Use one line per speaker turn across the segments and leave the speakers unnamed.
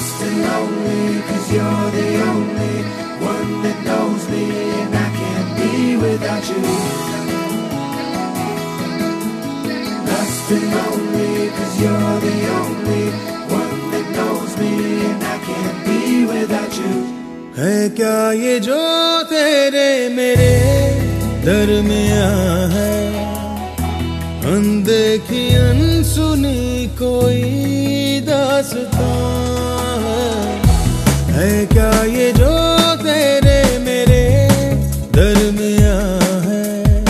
Lost and lonely, 'cause you're the only one that knows me, and I can't be without you. Lost and lonely, 'cause you're the only one that knows me, and I can't be without you.
है क्या ये जो तेरे मेरे दरमियां है, अनदेखी अनसुनी कोई दास्तां है क्या ये जो तेरे मेरे दरमियां है,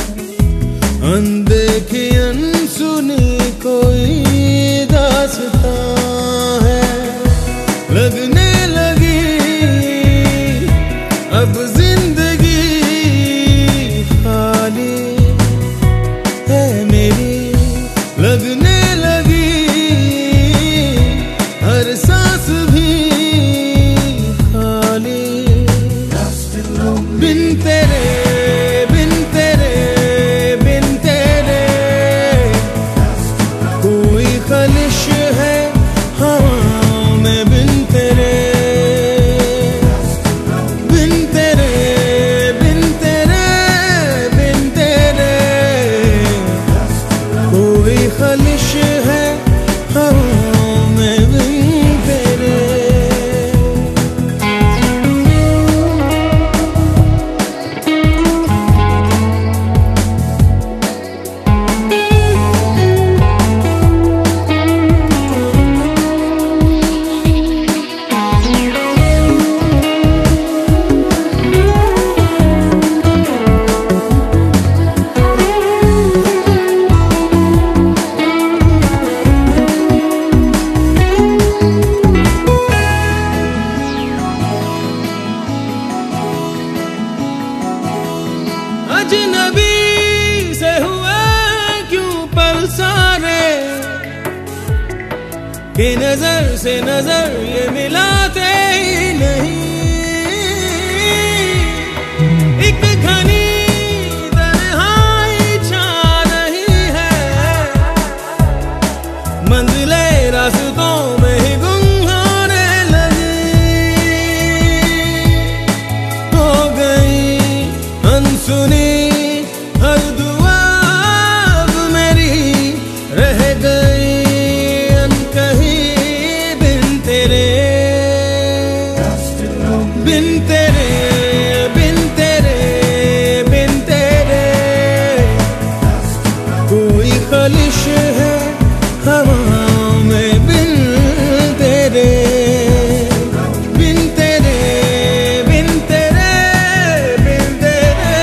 अनदेखी अनसुनी कोई दास्तां है। लगने लगी अब जिंदगी खाली है मेरी, लगने लगी हर सांस भी खाली। बिन तेरे बिन तेरे बिन तेरे कोई खलिश है हवाओं में, बिन तेरे बिन तेरे बिन तेरे बिन तेरे कोई खलिश है हवाओं में, बिन तेरे। अजनबी से हुआ क्यों पल सारे, कि नजर से नजर ये मिलाते ही नहीं। एक घनी तन्हाई छा रही है, मंजिले रास्तों में ही गुम होने लगी। हो गई अनसुनी हर दुआ अब मेरी, रह गई अनकही बिन तेरे बिन तेरे बिन तेरे बिन तेरे कोई खलिश है हवाओं में, बिन तेरे बिन तेरे बिन तेरे बिन तेरे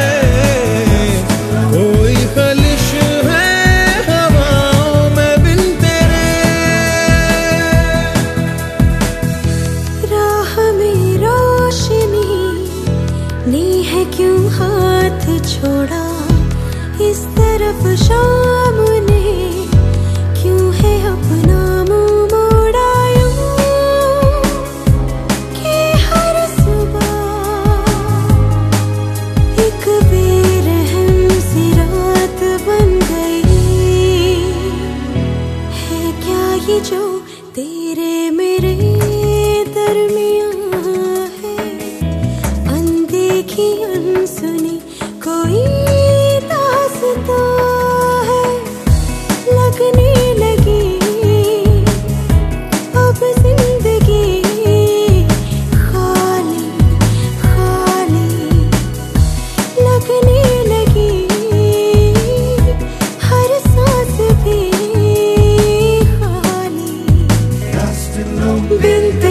कोई खलिश है हवाओं में, बिन तेरे।
राह में रोशनी ने है क्यों हाथ छोड़ा, इस तरफ शाम ने क्यों है अपना मुंह मोड़ा यूं, कि हर सुबह एक बेरहम सी रात बन गई। है क्या ये जो तेरे मेरे दरमियां है, अनदेखी अनसुनी कोई दास्तां है। लगने लगी अब जिंदगी खाली खाली, लगने लगी हर सांस भी खाली।
Lost and lonely,
bin